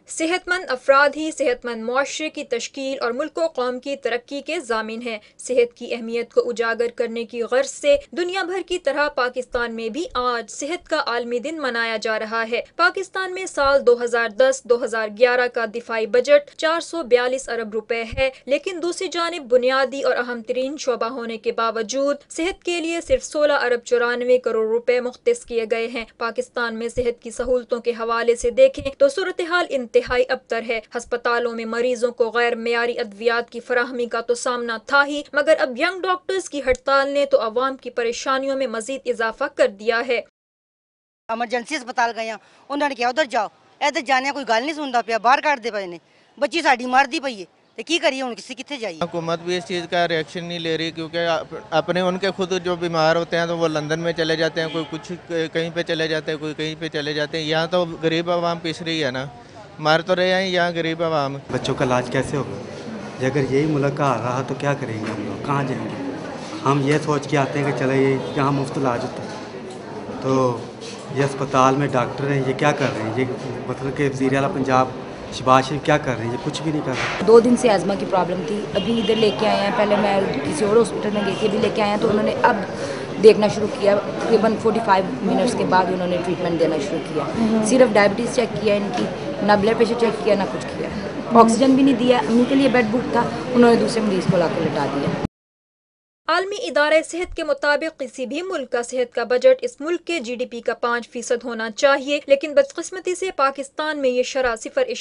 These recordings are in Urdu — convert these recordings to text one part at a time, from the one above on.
صحت مند افراد ہی صحت مند معاشرے کی تشکیل اور ملک و قوم کی ترقی کے ضامن ہیں۔ صحت کی اہمیت کو اجاگر کرنے کی غرض سے دنیا بھر کی طرح پاکستان میں بھی آج صحت کا عالمی دن منایا جا رہا ہے۔ پاکستان میں سال 2010-2011 کا دفاعی بجٹ 442 ارب روپے ہے، لیکن دوسری جانب بنیادی اور اہم ترین شعبہ ہونے کے باوجود صحت کے لیے صرف 16 ارب 94 کروڑ روپے مختص کیے گئے ہیں۔ پاکستان میں صحت کی سہولتوں کے حوالے سے دیکھیں تو صورتحال انتہائی ابتر ہے۔ ہسپتالوں میں مریضوں کو غیر معیاری ادویات کی فراہمی کا تو سامنا تھا ہی، مگر اب ینگ ڈاکٹرز کی ہڑتال نے تو عوام کی پریشانیوں میں مزید اضافہ کر دیا ہے۔ ایمرجنسی ہسپتال گئے ہیں، انہوں نے کیا ادھر جاؤ، ادھر جانے کوئی گل نہیں سنتا پیا، باہر کٹ دے پے نے، بچی ساڈی مرد ہی پئی ہے تو کی کریے ہوں، کسی کتنے جائیے۔ حکومت بھی اس چیز کا ریئیکشن نہیں لے رہی، کیونکہ اپنے ان کے خود جو بیمار ہوتے ہیں تو وہ لندن میں چلے جاتے ہیں، کوئی کچھ کہیں پہ چلے جاتے ہیں، کوئی کہیں پہ چلے جاتے ہیں۔ یہاں تو غریب عوام پس رہی ہے نا، مار تو رہے ہیں یہاں غریب عوام۔ بچوں کا علاج کیسے ہوگا؟ اگر یہی ملک کا رہا تو کیا کریں گے ہم لوگ، کہاں جائیں گے؟ ہم یہ سوچ کے آتے ہیں کہ چلے یہ یہاں مفت علاج ہوتا ہے، تو یہ اسپتال میں ڈاکٹر ہیں، یہ کیا کر رہے ہیں؟ یہ مطلب کہ وزیر اعلیٰ پنجاب شہباز شریف کیا کر رہے ہیں؟ یہ کچھ بھی نہیں کر رہے۔ 2 دن سے ازما کی پرابلم تھی، ابھی ادھر لے کے آئے ہیں، پہلے میں کسی اور ہاسپٹل میں گئی تھی، ابھی لے کے آئے ہیں تو انہوں نے اب دیکھنا شروع کیا، تقریباً 45 منٹس کے بعد انہوں نے ٹریٹمنٹ دینا شروع کیا۔ صرف ڈائبٹیز چیک کیا ان کی، نہ بلڈ پریشر چیک کیا، نہ کچھ کیا، آکسیجن بھی نہیں دیا، ان کے لیے بیڈ بک تھا، انہوں نے دوسرے مریض کو لا کے لٹا دیا۔ عالمی ادارہ صحت کے مطابق کسی بھی ملک کا صحت کا بجٹ اس ملک کے جی ڈی پی کا 5% ہونا چاہیے، لیکن بدقسمتی سے پاکستان میں یہ شرح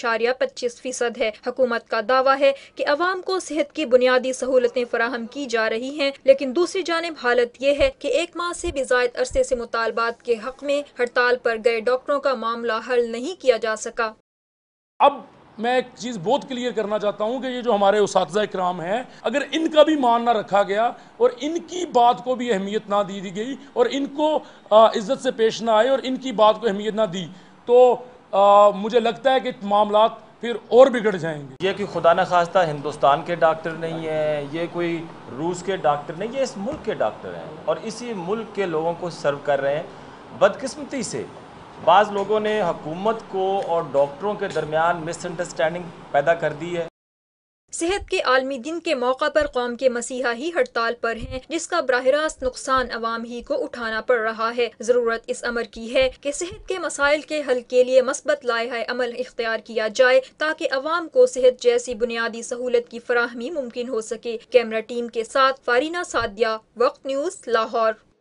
0.25% ہے۔ حکومت کا دعویٰ ہے کہ عوام کو صحت کی بنیادی سہولتیں فراہم کی جا رہی ہیں، لیکن دوسری جانب حالت یہ ہے کہ 1 ماہ سے بھی زائد عرصے سے مطالبات کے حق میں ہڑتال پر گئے ڈاکٹروں کا معاملہ حل نہیں کیا جا سکا۔ اب میں ایک چیز بہت کلیئر کرنا چاہتا ہوں کہ یہ جو ہمارے اساتذہ اکرام ہیں، اگر ان کا بھی مان نہ رکھا گیا اور ان کی بات کو بھی اہمیت نہ دی گئی اور ان کو عزت سے پیش نہ آئے اور ان کی بات کو اہمیت نہ دی، تو مجھے لگتا ہے کہ معاملات پھر اور بگڑ جائیں گے۔ یہ کوئی خدا نخواستہ ہندوستان کے ڈاکٹر نہیں ہیں، یہ کوئی روس کے ڈاکٹر نہیں، یہ اس ملک کے ڈاکٹر ہیں اور اسی ملک کے لوگوں کو سرو کر رہے ہیں۔ بدقسمتی سے بعض لوگوں نے حکومت کو اور ڈاکٹروں کے درمیان مس انڈرسٹینڈنگ پیدا کر دی ہے۔ صحت کے عالمی دن کے موقع پر قوم کے مسیحا ہی ہڑتال پر ہیں، جس کا براہ راست نقصان عوام ہی کو اٹھانا پڑ رہا ہے۔ ضرورت اس امر کی ہے کہ صحت کے مسائل کے حل کے لیے مثبت لائحہ عمل اختیار کیا جائے تاکہ عوام کو صحت جیسی بنیادی سہولت کی فراہمی ممکن ہو سکے۔ کیمرہ ٹیم کے ساتھ فارینہ سعدیہ، وقت نیوز، لاہور۔